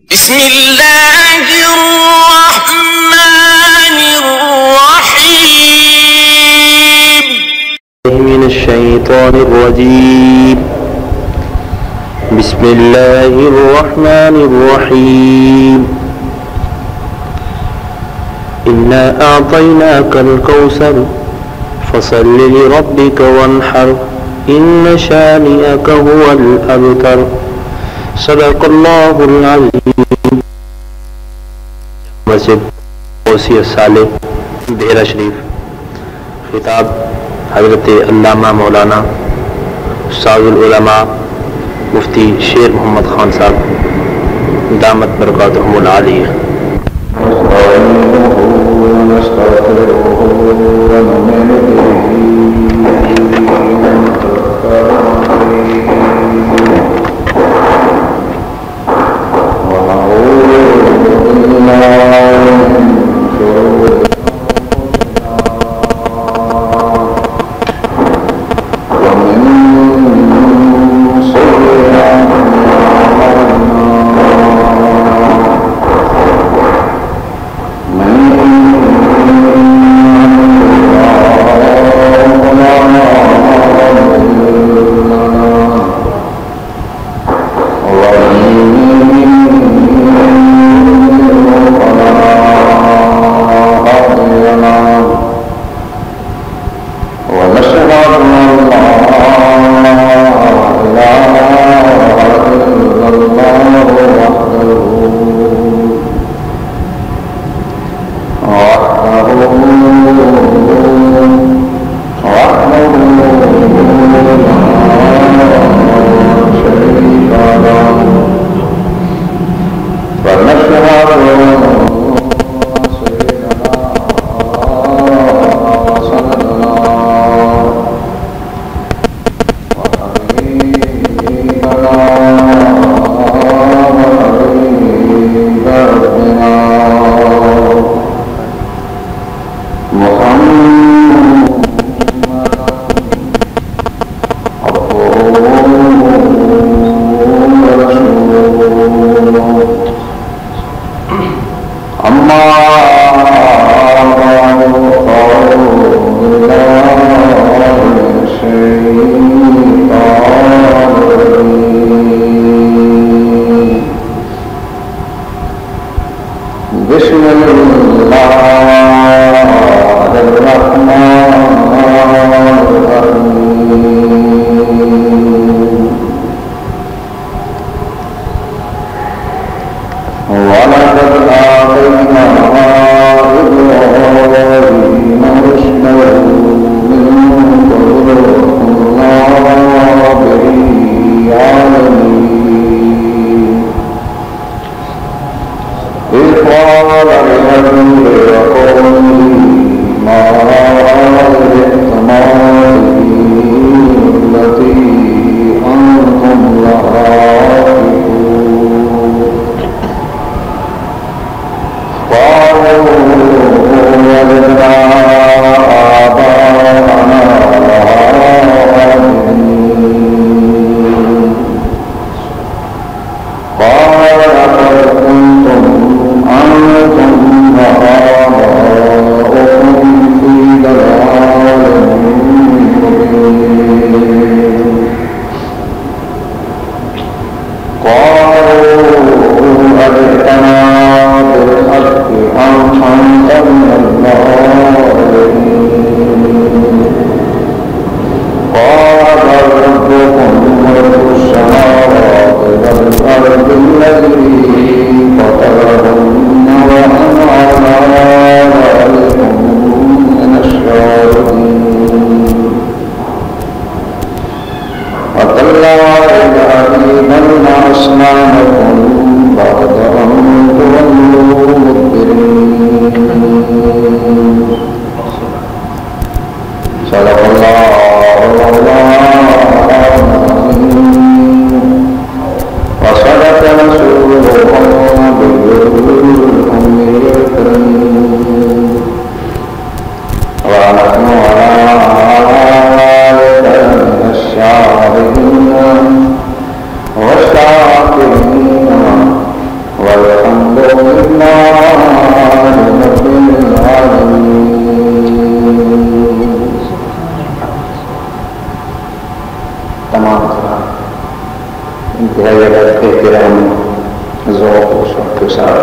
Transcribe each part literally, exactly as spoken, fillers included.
بسم الله الرحمن الرحيم. من الشيطان الرجيم. بسم الله الرحمن الرحيم. إنا أعطيناك الكوثر فصل لربك وانحر إن شانئك هو الأبتر. صدق اللہ العظیم. مسجد اوسی صالح دیرہ شریف. خطاب حضرت علامہ مولانا استاد العلماء مفتی شیر محمد خان صاحب دامت برکاتہم العالیہ. وصدق رسوله کے ساتھ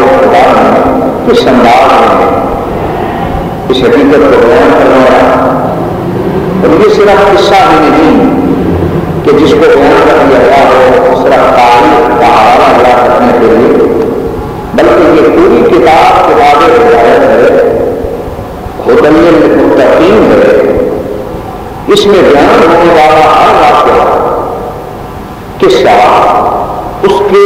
اس حقیقت کو بیان کرنا اور یہ صرف قصہ ہی نہیں کہ جس کو بیان کر دیا گیا ہو صرف تاریخ کا حوالہ بیان کرنے کے لیے، بلکہ یہ پوری کتاب کتاب ہدایت ہے، ہدی للمتقین ہے۔ اس میں بیان ہونے والا ہر واقعہ قصہ اس کے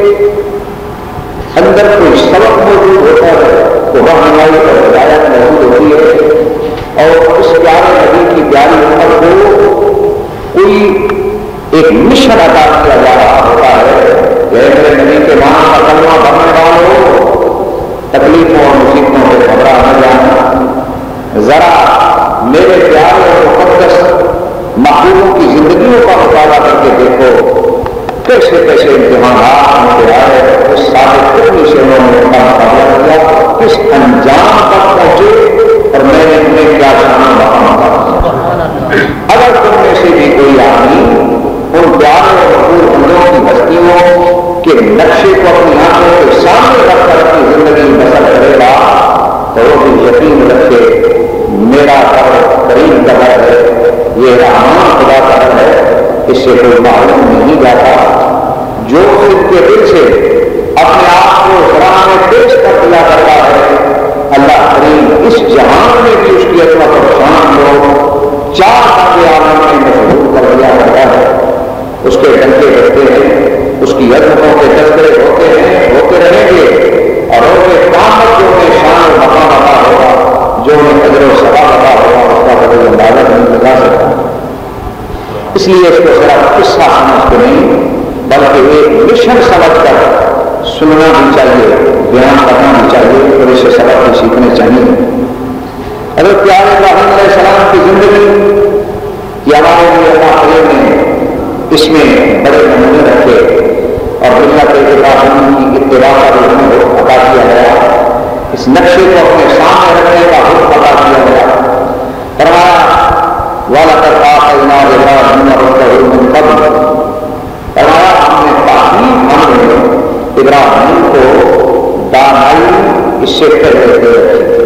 اندر کوئی سبق موجود ہوتا ہے تو وہ ہماری اور ہدایت موجود ہوتی ہے، اور اس پیارے نبی کی پیاری امت کو کوئی ایک مشن عطا کیا جا رہا ہوتا ہے کہ میرے نبی کے نام کا کلمہ پڑھنے والوں، تکلیفوں اور مصیبتوں سے گھبرا نہ جانا، ذرا میرے پیارے اور مقدس محبوبوں کی زندگیوں کا مطالعہ کر کے دیکھو کیسے کیسے امتحانات ان کے آئے، اس ثابت کرنے سے انہوں نے اپنا مقابلہ کیا، کس انجام تک پہنچے، اور میں نے انہیں کیا شان مقام کیا۔ اگر تم میں سے بھی کوئی آدمی ان پیارے اور مقبول بندوں کی بستیوں کے نقشے کو اپنی آنکھوں کے سامنے رکھ کر اپنی زندگی بسر کرے گا تو وہ بھی یقین رکھے میرا گھر قریب کا گھر ہے، یہ رحمان خدا کا گھر ہے، اس سے کوئی معلوم نہیں جاتا۔ جو خود کے دل سے اپنے آپ کو قرآن میں پیش کر دیا کرتا ہے، اللہ کریم اس جہان میں بھی اس کی عظمت اور شان کو چار بندے عالم میں مشہور کر دیا کرتا ہے۔ اس کے ڈنکے بجتے ہیں، اس کی عظمتوں کے تذکرے ہوتے ہیں، ہوتے رہیں گے، اور ان کے قیامت جو انہیں شان و مقام عطا ہوگا، جو انہیں اجر و ثواب عطا ہوگا، اس کا کوئی اندازہ نہیں لگا سکتا۔ اس لیے اس کو صرف قصہ سمجھ کے نہیں بلکہ ایک مشن سمجھ کر سننا بھی چاہیے، بیان کرنا بھی چاہیے، اور اس سے سبق بھی سیکھنے چاہیے۔ اگر پیارے ابراہیم علیہ السلام کی زندگی کی ہمارے لیے اللہ کریم نے اس میں بڑے نمونے رکھے، اور دنیا کے ابراہیم کی اتباع کا بھی ہمیں عطا کیا گیا، اس نقشے کو اپنے سامنے رکھنے کا حکم عطا کیا گیا۔ فرمایا وَلَقَدْ آتَيْنَا إِبْرَاهِيمَ رُشْدَهُ مِنْ قَبْلُ، فرمایا ہم نے تعلیم ہم نے ابراہیم کو دانائی اس سے پہلے دے رکھی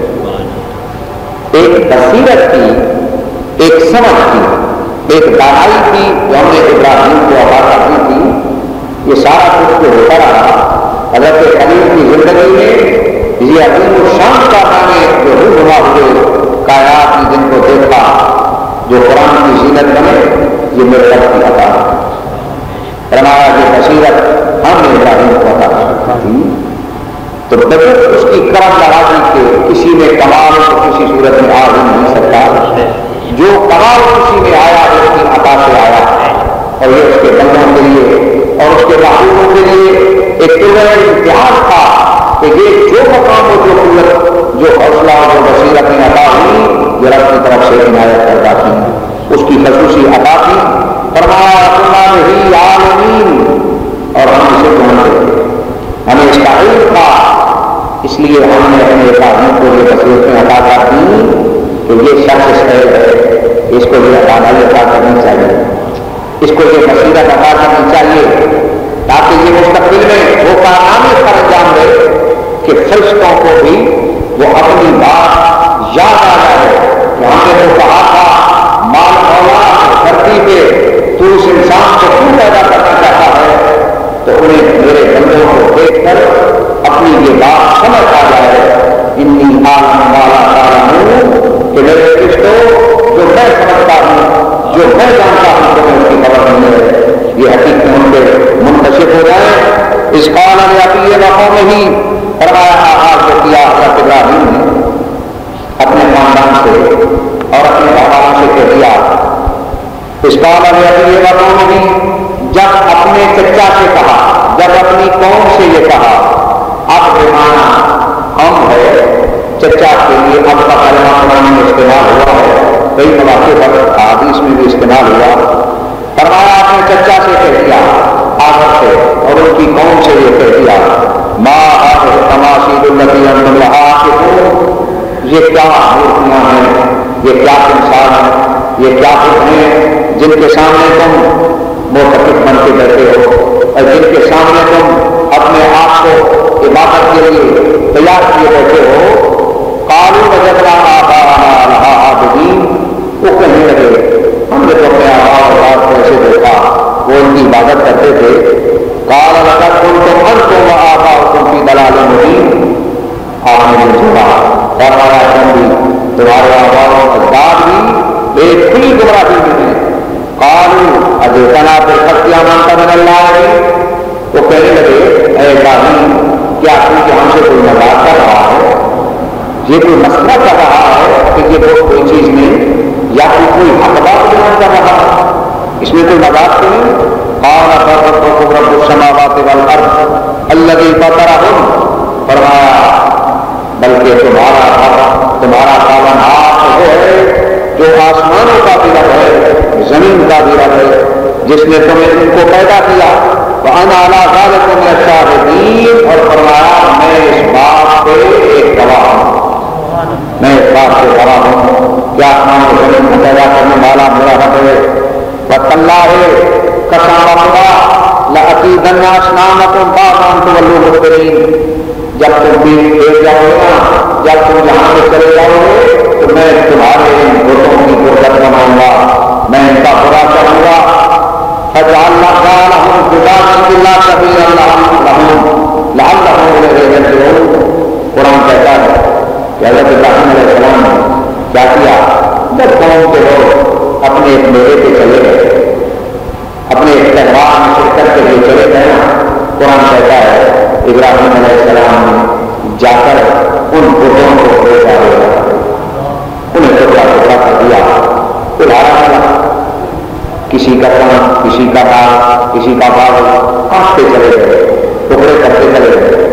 تھی، ایک بصیرت کی، ایک سمجھ کی، ایک دانائی کی جو ہم نے ابراہیم کو عطا کر دی تھی۔ یہ سارا کچھ جو ہوتا رہا حضرت خلیل کی زندگی میں، یہ عظیم الشان کارنامے جو رونما ہوئے کائنات نے جن کو دیکھا، جو قرآن کی زینت بنے، یہ میرے رب کی عطا ہے۔ فرمایا کہ بصیرت ہم نے ابراہیم کو عطا کی، تو بجٹ اس کی کرم نوازی کے کسی میں کمال تو کسی صورت میں آ ہی نہیں سکتا، جو کمال کسی میں آیا اس کی عطا سے آیا، اور یہ اس کے بندوں کے لیے اور اس کے محبوبوں کے لیے ایک طویل امتحان تھا کہ یہ جو مقام و جو قوت، جو حوصلہ اور جو بصیرت میں عطا ہوئی، یہ رب کی طرف سے عنایت کردہ تھی، اس کی خصوصی عطا تھی۔ فرمایا رسولنا ہی عالمین، اور ہم اسے جانتے، ہمیں اس کا علم تھا، اس لیے ہم نے اپنے ابراہیم کو یہ بصیرتیں عطا کر دی کہ یہ شخص خیر ہے، اس کو یہ دانائی عطا کرنی چاہیے، اس کو یہ بصیرت عطا کرنی چاہیے، تاکہ یہ مستقبل میں وہ کارنامے پر انجام دے کہ فرشتوں کو بھی وہ اپنی بات یاد آ جائے کہ ہم نے تو کہا تھا مال اولاد دھرتی پہ تو اس انسان کو کیوں پیدا کرنا چاہتا ہے، تو انہیں میرے بندوں کو دیکھ کر اپنی یہ بات سمجھ آ جائے، انی عالم والا تعلمون، کہ میرے فرشتوں جو میں سمجھتا ہوں، جو میں جانتا ہوں تو میں اس کی خبر نہیں ہے، یہ حقیقت ان پہ منتشر ہو جائے۔ اس قال ابی وقومہ ہی، فرمایا آغاز جو کیا حضرت ابراہیم نے اپنے خاندان سے اور اپنے بھائیوں سے کہہ دیا، اس قال ابی وقومہ ہی، جب اپنے چچا سے کہا، جب اپنی قوم سے یہ کہا، اب بمانا ہم ہے، چچا کے لیے اب کا کلمہ قرآن میں استعمال ہوا ہے، کئی مواقع پر حدیث میں بھی استعمال ہوا۔ فرمایا اپنے چچا سے کہہ دیا آخر سے، اور ان کی قوم سے یہ کہہ دیا، ما هذه التماثيل التي انتم لها عاكفون، یہ کیا مورتیاں ہیں، یہ کیا تمثال ہیں، یہ کیا بت ہیں جن کے سامنے تم معتکف بن کے بیٹھے ہو، اور جن کے سامنے تم اپنے آپ کو عبادت کے لیے تیار کیے بیٹھے ہو۔ قالوا وجدنا آباءنا لها عابدين، وہ کہنے لگے اجداد بھی ایک کھلی گمراہی میں ہیں. قالوا اجئتنا بالحق یا من من اللہ. وہ کہنے لگے اے ابراہیم کیا تم کہ ہم سے کوئی مذاق کر رہا ہے, یہ کوئی مسئلہ کر رہا ہے کہ یہ وہ کوئی چیز نہیں, یا پھر کوئی حق بات بیان کر رہا ہے, اس میں کوئی مذاق تو نہیں. قال ربكم رب السماوات والارض الذي فطرهم. فرمایا بلکہ تمہارا تمہارا پالنہار وہ ہے جو آسمانوں کا بھی رب ہے, زمین کا بھی رب ہے, جس نے تمہیں ان کو پیدا کیا. وَأَنَا عَلَىٰ ذَلِكُمْ مِنَ الشَّاهِدِينَ. اور فرمایا میں اس بات پہ ایک گواہ ہوں, میں اس بات سے گواہ ہوں کہ آسمان و زمین کو پیدا کرنے والا میرا رب ہے. وَتَاللَّهِ قسم خدا لَأَكِيدَنَّ أَصْنَامَكُمْ بَعْدَ أَن تُوَلُّوا مُدْبِرِينَ. جب تم بھی ایک جاؤ گے نا, جب تم یہاں سے چلے جاؤ گے تو میں تمہارے ان بتوں کی غربت بناؤں گا, میں ان کا برا کروں گا. فَجَعَلْنَا لَهُمْ قُرْبَانًا إِلَّا سَبِيلًا لَهُمْ لَعَلَّهُمْ إِلَيْهِ يَرْجِعُونَ. قرآن کہتا ہے کہ حضرت ابراہیم علیہ السلام نے کیا کیا جب قوم کے لوگ اپنے ایک میلے پہ چلے گئے, اپنے ایک تہوار میں شرکت کے لیے چلے گئے نا, قرآن کہتا ہے ابراہیم علیہ السلام نے جا کر ان بتوں کو دے ڈالے, انہیں ٹکڑا ٹکڑا کر دیا, ادھارا کیا کسی کا کام, کسی کا بال, کسی کا بال کاٹتے چلے گئے, ٹکڑے کرتے چلے گئے.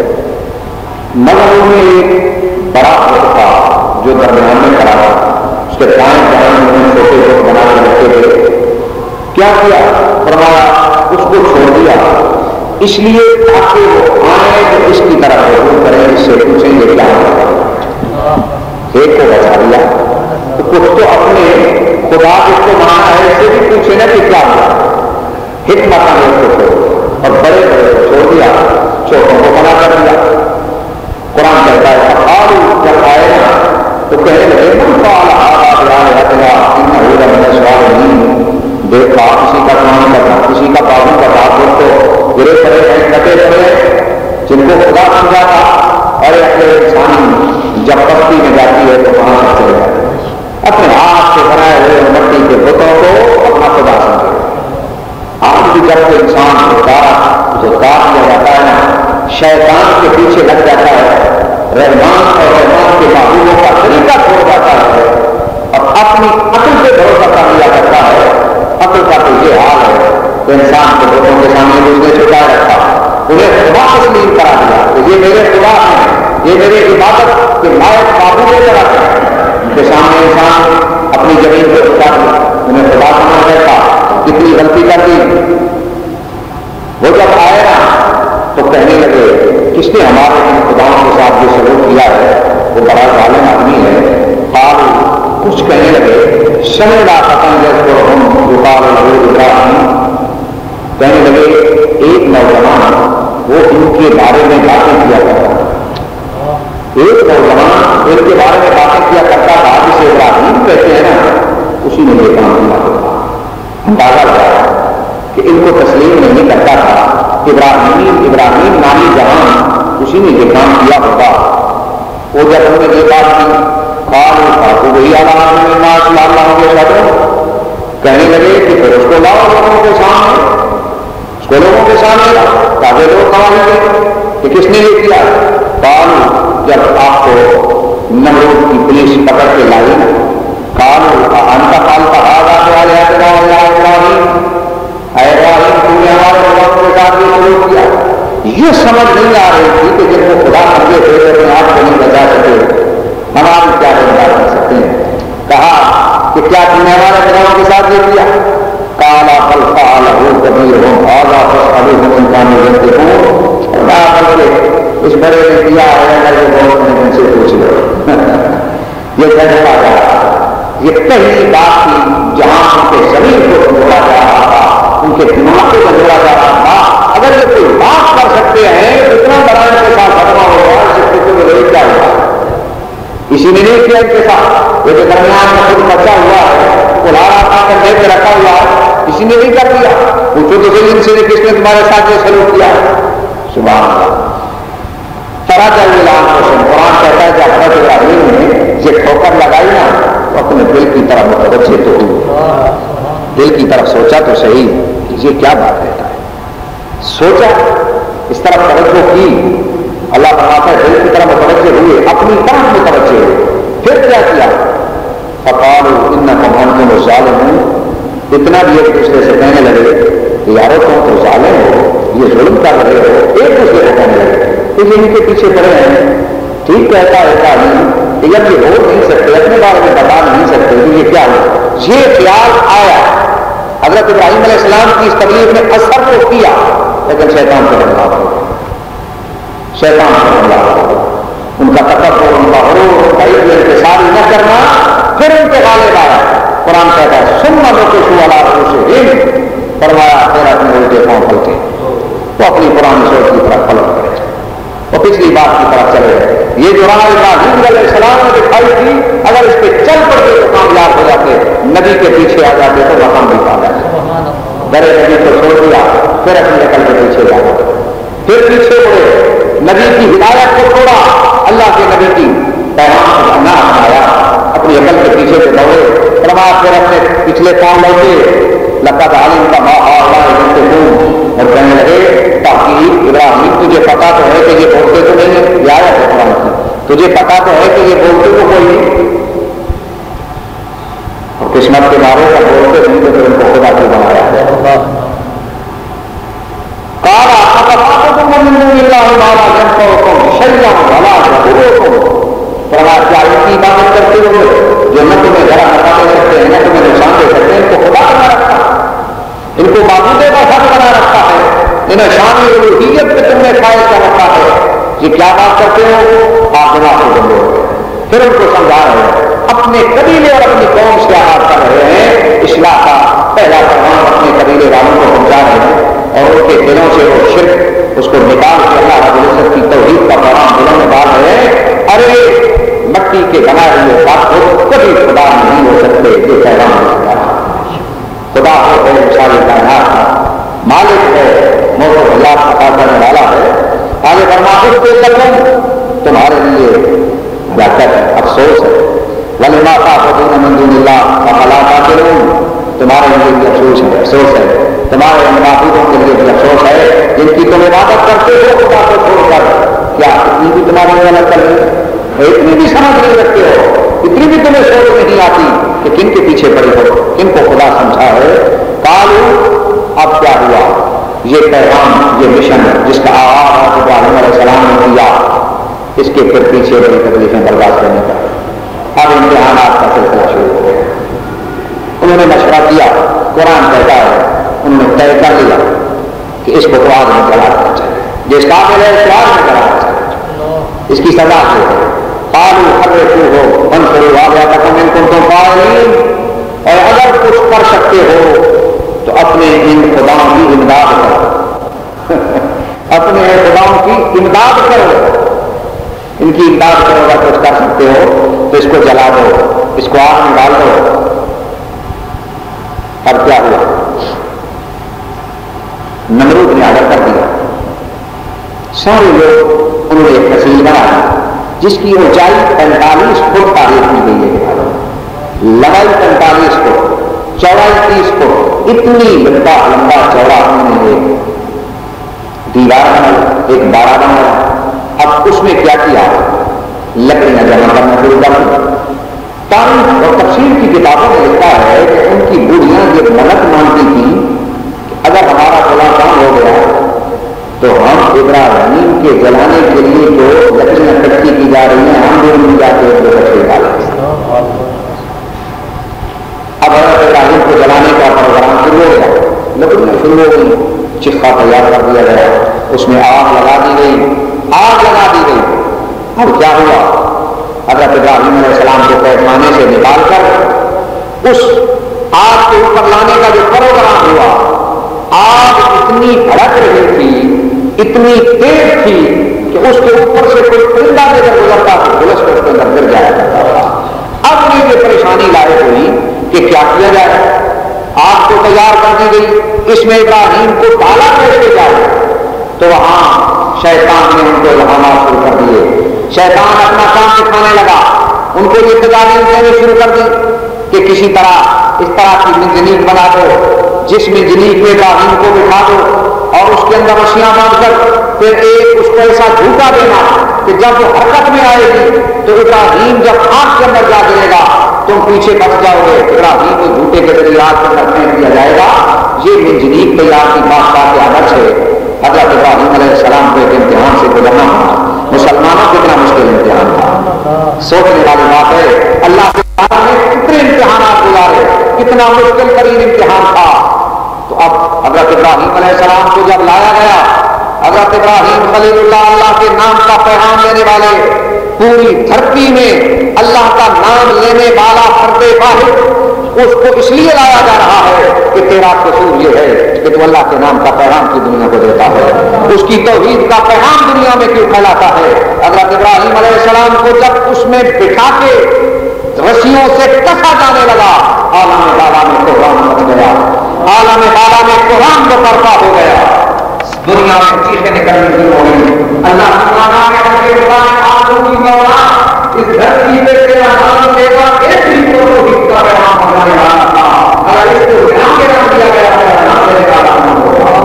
مگر ان میں ایک بڑا بت تھا جو درمیان میں کھڑا تھا, اس کے دائیں بائیں میں چھوٹے بت بنا کے رکھے گئے. کیا کیا فرمایا اس کو چھوڑ دیا, اس لیے تاکہ وہ آئے تو اس کی طرف رجوع کریں, اس سے پوچھیں گے کیا ہوگا. ایک کو بچا دیا تو کچھ تو اپنے خدا جس کو مانا ہے اس سے بھی پوچھے نا کہ کیا ہوا. حکمت نے اس کو اور بڑے بڑے کو چھوڑ دیا, چھوٹوں کو بنا کر دیا. قرآن کہتا ہے فقالوا جب آئے نا تو کہنے لگے من فعل هذا بآلهتنا إنه لمن الظالمين. دیکھا کسی کا کام کرنا, کسی کا پابند کرنا, آپ تو گرے پڑے ہیں, کٹے پڑے جن کو خدا سمجھا تھا. اور ایک انسان جب پستی میں جاتی ہے تو وہاں سے چلے جاتے ہیں, اپنے ہاتھ سے بنائے ہوئے مٹی کے بتوں کو اپنا خدا سمجھے. آج بھی جب کوئی انسان جو کاٹ لیا جاتا ہے نا, شیطان کے پیچھے لگ جاتا ہے, رحمان اور رحمان کے محبوبوں کا طریقہ چھوڑ جاتا ہے اور اپنی عقل پہ بھروسہ کر لیا کرتا ہے. عقل کا تو یہ حال ہے کہ انسان کو بتوں کے سامنے اس نے چھپا رکھا, انہیں خدا تسلیم کرا دیا کہ یہ میرے خدا ہیں, یہ میرے عبادت کے لائق معبود طرح ہیں. ان کے سامنے انسان اپنی زمین کو چھپا دیا, انہیں خدا سمجھ رکھا, کتنی غلطی کر دی. وہ جب آئے نا تو کہنے لگے کس نے ہمارے ان خداؤں کے ساتھ جو سلوک کیا ہے وہ بڑا ظالم آدمی ہے. قالوا کچھ کہنے لگے سمجھا ختم جیسے ہم دکان ابراہیم. کہنے لگے ایک نوجوان وہ ان کے بارے میں باتیں کیا کرتا تھا, ایک نوجوان ان کے بارے میں باتیں کیا کرتا تھا جسے ابراہیم کہتے ہیں نا, اسی نے یہ کام کیا کرتا. اندازہ لگایا کہ ان کو تسلیم نہیں کرتا تھا, ابراہیم ابراہیم نامی جہان اسی نے یہ کام کیا ہوگا. وہ جب ہم نے یہ بات کی قالوا وہی اللہ کے ساتھ کہنے لگے کہ پھر اس کو لاؤ لوگوں کے سامنے, اس کو لوگوں کے سامنے لاؤ تاکہ لوگ کہیں گے کہ کس نے یہ کیا. قالوا جب آپ کو نمرود کی پولیس پکڑ کے لائی, قالوا انت قالت هذا بآلهتنا يا ابراہیم, اے ابراہیم تم نے ہمارے لوگوں کے ساتھ یہ سلوک کیا. یہ سمجھ نہیں آ رہی تھی کہ جن کو خدا سمجھے تھے اپنے آپ کو نہیں بچا سکے, ہماری کیا بچا کر سکتے ہیں. کہا کہ کیا تم نے ہمارے خداؤں کے ساتھ یہ کیا. قال بل فعله كبيرهم هذا فاسألوهم إن كانوا ينطقون. خدا بلکہ اس بڑے نے کیا ہے اگر وہ بہت نے ان سے پوچھ لو. یہ فیصلہ تھا, یہ پہلی بات تھی جہاں ان کے زمین کو جوڑا جا رہا تھا, ان کے دماغ کو جوڑا جا رہا تھا. اگر یہ کوئی بات کر سکتے ہیں اتنا بڑا ان کے ساتھ بڑا ہوگا, اس سے کچھ میں کیا ہوگا. اسی نے نہیں کیا ان کے ساتھ, وہ جو درمیان میں خود بچا ہوا ہے کلاڑا کھا کر دے کے رکھا ہوا ہے, کسی نے نہیں کر دیا. پوچھو تو صحیح ان سے کس نے تمہارے ساتھ یہ سلوک کیا. سبحان اللہ. طرح کا اعلان قرآن کہتا ہے کہ حضرت ابراہیم نے یہ ٹھوکر لگائی نا تو اپنے دل کی طرف متوجہ تو ہوئی، دل کی طرف سوچا تو صحیح کہ یہ کیا بات کہتا ہے، سوچا اس طرف توجہ کی، اللہ فرماتا ہے دل کی طرف متوجہ ہوئے، اپنی طرف متوجہ ہوئے، پھر کیا کیا؟ فقالوا انکم انتم الظالمون، اتنا بھی ایک دوسرے سے کہنے لگے کہ یارو تم تو ظالم ہو، یہ ظلم کر رہے ہو، ایک دوسرے کو کہنے لگے کہ یہ ان کے پیچھے پڑے ہیں، ٹھیک کہتا ہے تعلیم کہ جب یہ ہو نہیں سکتے، اپنے بارے میں بتا نہیں سکتے کہ یہ کیا ہو، یہ خیال آیا حضرت ابراہیم علیہ السلام کی اس تکلیف نے اثر تو کیا، لیکن شیطان سے حملہ ہو شیطان سے حملہ ہو ان کا تکبر، ان کا غرور، ان کا علم انکساری نہ کرنا پھر ان کے غالب آیا۔ قرآن کہتا ہے سننا لو کچھ والا سے فرمایا پھر اپنے الٹے پاؤں پلٹے، وہ اپنی پرانی سوچ کی طرف پلٹ کرے، وہ پچھلی بات کی طرف چلے گئے۔ یہ جو راہ ابراہیم علیہ السلام نے دکھائی تھی، اگر اس پہ چل پڑتے تو کامیاب ہو جاتے، نبی کے پیچھے آ جاتے تو مقام بھی پا جاتے، بڑے نبی کو چھوڑ دیا، پھر اپنی عقل کے پیچھے جا گئے، پھر پیچھے پڑے، نبی کی ہدایت کو چھوڑا، اللہ کے نبی کی پیغام نہ اپنایا، اپنی عقل کے پیچھے سے دوڑے، فرمایا پھر اپنے پچھلے پاؤں لوٹے، لقد علمت ما هؤلاء ينطقون، اور کہنے لگے تاکہ ابراہیم تجھے پتا تو ہے کہ یہ بولتے تو نہیں ہے، یہ آیت ہے قرآن کی، تجھے پتا تو ہے کہ یہ بولتے تو کوئی نہیں، اور قسمت کے بارے کا بولتے نہیں تو پھر ان کو خدا کی بنایا ہے۔ قال افتطعتم من دون الله ما لا ينفعكم شيئا ولا يضركم، فرمایا کیا ان کی عبادت کرتے ہوئے جو نہ تمہیں ذرا نفع دے سکتے ہیں نہ تمہیں نقصان دے سکتے ہیں، ان کو خدا بنا رکھا ہے، ان کو معبود کا حق بنا رکھا ہے، انہیں شان الوہیت پہ تم نے قائل کر رکھا ہے، یہ کیا بات کرتے ہو؟ آپ جناب سے بندے ہو گئے۔ پھر ان کو سمجھا رہے ہیں، اپنے قبیلے اور اپنی قوم سے آغاز کر رہے ہیں، اصلاح کا پہلا پیغام اپنے قبیلے والوں کو پہنچا رہے ہیں، اور ان کے دلوں سے وہ شرک اس کو نکال کے اللہ رب العزت کی توحید کا پیغام دلوں میں ڈال رہے ہیں۔ ارے مٹی کے بنائے ہوئے بات کو کبھی خدا نہیں ہو سکتے، یہ پیغام ہے، خدا ہو ہے ساری کائنات کا مالک ہے، موت و حیات عطا کرنے والا ہے۔ آگے فرماتے کے لکم تمہارے لیے ہلاکت ہے، افسوس ہے، ولما تعبدون من دون اللہ افلا تعقلون، تمہارے لیے بھی افسوس ہے، افسوس ہے، تمہارے ان معبودوں کے لیے بھی افسوس ہے جن کی تم عبادت کرتے ہو خدا کو چھوڑ کر، کیا اتنی بھی تمہاری غلط کر رہی ہے، اتنی بھی سمجھ نہیں رکھتے ہو، اتنی بھی تمہیں سوچ نہیں آتی کہ کن کے پیچھے پڑے ہو، کن کو خدا سمجھا ہے۔ کالو اب کیا ہوا، یہ پیغام، یہ مشن جس کا آغاز ابراہیم علیہ السلام نے کیا، اس کے پھر پیچھے بڑی تکلیفیں برداشت کرنے کا، اب امتحانات کا سلسلہ شروع ہو گیا۔ انہوں نے مشورہ کیا، قرآن کہتا ہے انہوں نے طے کر لیا کہ اس کو تو آگ میں جلا دینا چاہیے، جس قابل ہے اس کو آگ میں جلانا چاہیے، اس کی سزا سے ہے۔ قالوا حرقوه وانصروا آلهتكم ان كنتم فاعلين، اور اگر کچھ کر سکتے ہو تو اپنے ان خداؤں کی امداد کرو، اپنے خداؤں کی امداد کرو، ان کی امداد کرو، اگر کچھ کر سکتے ہو تو اس کو جلا دو، اس کو آگ میں ڈال دو۔ اور کیا ہوا، نمرود نے آڈر کر دیا، سارے لوگ انہوں نے ایک تسلیم بنایا جس کی اونچائی پینتالیس فٹ تعریف کی گئی ہے، لمبائی پینتالیس فٹ، چوڑائی تیس فٹ، اتنی لمبا لمبا چوڑا انہوں نے ایک دیوار بنائی، ایک باڑہ بنایا۔ اب اس میں کیا کیا، لکڑیاں جمع کرنا شروع کر دی۔ تاریخ اور تفسیر کی کتابوں میں لکھا ہے کہ ان کی بوڑھیاں یہ منت مانتی تھیں کہ اگر ہمارا فلاں کام ہو گیا تو ہم ابراہیم کے جلانے کے لیے جو لکڑیاں اکٹھی کی جا رہی ہیں ہم دونوں جا کے ایک دو لکڑی ڈالیں گے۔ اب حضرت ابراہیم کو جلانے کا پروگرام شروع ہو گیا، لکڑیاں شروع ہو گئی، چکھا تیار کر دیا گیا، اس میں آگ لگا دی گئی، آگ لگا دی گئی۔ اب کیا ہوا، حضرت ابراہیم علیہ السلام کو پیمانے سے نکال کر اس آگ کے اوپر لانے کا جو پروگرام ہوا، آگ اتنی بھڑک رہی تھی، اتنی تیز تھی کہ اس کے اوپر سے کوئی پرندہ لے کر گزرتا تو جلس کر اس کے اندر گر جایا کرتا تھا۔ اب یہ پریشانی لاحق ہوئی کہ کیا کیا جائے، آگ کو تیار کر دی گئی، اس میں ابراہیم کو ڈالا کیسے جائے، تو وہاں شیطان نے ان کو الہامات شروع کر دیے، شیطان اپنا کام دکھانے لگا ان کو یہ تجاویز دینے شروع کر دی کہ کسی طرح اس طرح کی منجنیق بنا دو جس منجنیق میں ابراہیم کو بٹھا دو اور اس کے اندر رسیاں باندھ کر پھر ایک اس کو ایسا جھوٹا دینا کہ جب وہ حرکت میں آئے گی تو ابراہیم جب آگ کے اندر جا گرے گا تم پیچھے بچ جاؤ گے. ابراہیم کو جھوٹے کے ذریعے آگ کے اندر پھینک دیا جائے گا. یہ منجنیق تیار کی بادشاہ کے عادت ہے. حضرت ابراہیم علیہ السلام کو ایک امتحان سے گزرنا ہونا مسلمانوں کو اتنا مشکل امتحان تھا. سوچنے والی بات ہے اللہ کے نے کتنے امتحانات گزارے, کتنا مشکل ترین امتحان تھا. تو اب حضرت ابراہیم علیہ السلام کو جب لایا گیا, حضرت ابراہیم خلیل اللہ اللہ کے نام کا پیغام لینے والے, پوری دھرتی میں اللہ کا نام لینے والا فرد واحد, اس کو اس لیے لایا جا رہا ہے کہ تیرا قصور یہ ہے کہ تو اللہ کے نام کا پیغام کی دنیا کو دیتا ہے, اس کی توحید کا پیغام دنیا میں کیوں پھیلاتا ہے. حضرت ابراہیم علیہ السلام کو جب اس میں بٹھا کے رسیوں سے کسا جانے لگا, عالم بالا میں قرآن مچ گیا, عالم بالا میں قرآن کو برپا ہو گیا, دنیا میں چیخیں نکلنے شروع ہو گئی. اللہ تعالیٰ نے آدم کی مولا اس دھرتی پہ تیرا نام دے گا, ایسی توحید کا پیغام ہمارے یہاں تھا. اگر اس کو نام کے نام دیا گیا ہے نام دینے کا نام ہوگا.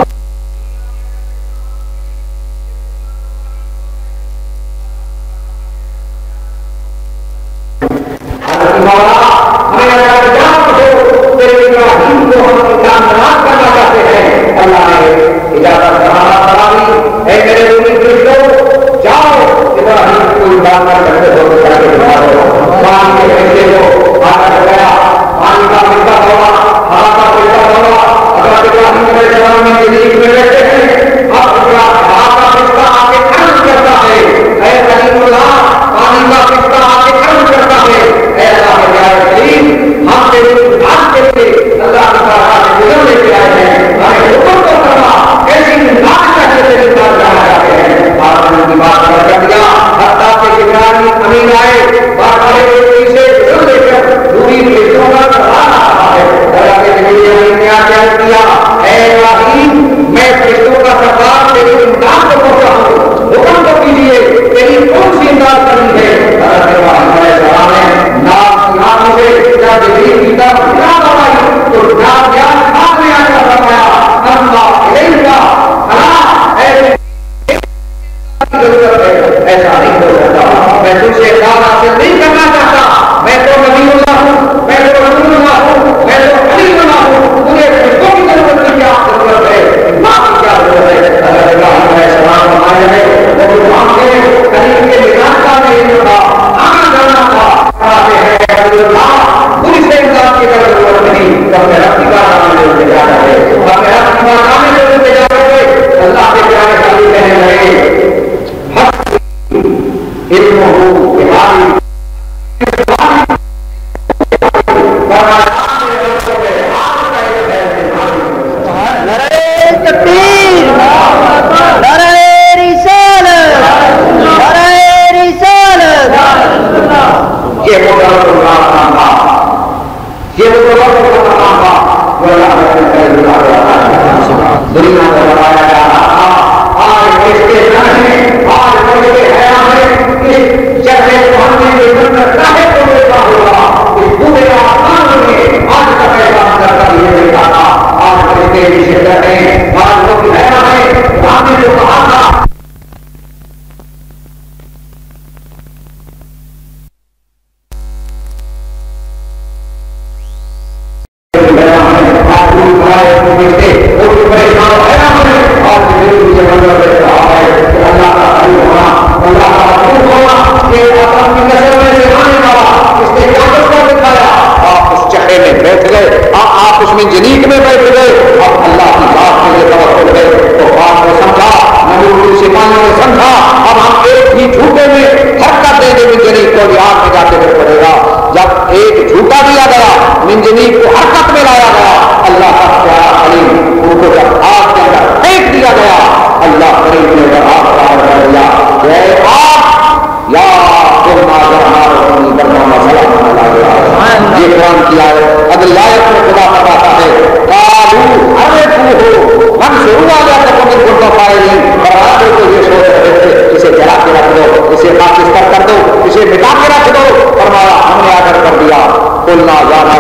مولا ہمیں اگر جان ہو تیرے ابراہیم کو ہم امتحان کرنا چاہتے ہیں. اللہ نے اجازت کرا دی, اے میرے رومی فرشتوں جاؤ ابراہیم کو امتحان کرتے ہو پانی کے بھیجے ہو, آتا گیا پانی کا ملتا ہوا, ہوا کا ملتا ہوا. اگر ابراہیم علیہ السلام میں زندگی میں رہتے ہیں, اب ہوا کا رشتہ آ کے کھڑا کرتا ہے. اے کلیم اللہ پانی کا رشتہ آ کے کھڑا کرتا ہے. اے اللہ ہم تیرے بات کے لیے اللہ تعالیٰ نے گزر لے کے آئے ہیں, ہمیں حکم تو کرنا ایسی بات کر کے تیرے پاس جانا چاہتے ہیں. آپ نے کی بات کر دیا, حتیٰ کہ جبرائیل امین آئے بات کرے سے گزر لے کر دوری بھیجوں کا کرا رہا ہے. اللہ کے نبی امین نے آ کیا, اے ابراہیم میں فرشتوں کا سردار تیری امداد کو پہنچا ہوں, حکم تو کیجیے تیری کون سی امداد کرنی ہے. حضرت ابراہیم علیہ السلام نے نام نام سے جب جبریل کی طرف یاد آئی تو جان یاد بات میں آ کر فرمایا اللہ علیہ اللہ ایسے ایسا نہیں ہو سکتا, میں تم سے دار حاصل نہیں کرنا چاہتا. میں تو نبی اللہ ہوں, میں تو رسول اللہ ہوں, میں تو حلیم اللہ ہوں. مجھے فرشتوں کی ضرورت نہیں, کیا ضرورت ہے, ماں کی کیا ضرورت ہے. حضرت ابراہیم علیہ السلام فرمایا ہے وہ ماں کے حلیم کے مزاج کا نہیں تھا, آنا جانا تھا. کہتے ہیں اللہ پوری سے امداد کی ضرورت نہیں, تو ہمیں رب کی بات آنے لے جا رہے ہیں, ہمیں رب کی بات آنے لے جا رہے ہیں. اللہ کے پیارے خالی کہنے لگے علم ہو بیماری یہ وہ کام تھا, یہ وہ کام تھا جو اللہ نے دنیا کو بتایا جا رہا تھا. آج اس کے ذہن آج اس کے حیات میں اس چہرے کو ہم نے کرتا ہے تو دیکھا ہوگا. اس پورے آسمان میں آج تک ایسا کرتا یہ دیکھا تھا. آج اس کے شدت ہے, آج وہ حیات ہے, ہم نے جو کہا تھا جنیک میں بیٹھ گئے. اب اللہ کی بات میں یہ توقع ہے تو بات نے سمجھا, نبی سپاہیوں نے سمجھا. اب ہم ایک ہی جھوٹے میں حرکت دیں گے, منجنیک کو بھی آگ میں جا کے پھر پڑے گا. جب ایک جھوٹا دیا گیا, منجنیک کو حرکت میں لایا گیا, اللہ کا پیارا خلیل ان کو جب آگ کے اندر پھینک دیا گیا, اللہ خلیل نے جب آگ باہر کر دیا, اے آگ یا تم ناظر ہمارا بننا مسئلہ بنا گیا. یہ قرآن کی آیت اگر لائق میں خدا فرماتا ہے قالو ارے ہو من سے ہوا جاتا تو من کو پائے نہیں فرما دو تو یہ سوچ رہے تھے اسے جلا کے رکھ دو, اسے واپس کر کر دو, اسے مٹا کے رکھ دو. فرما قلنا زیادہ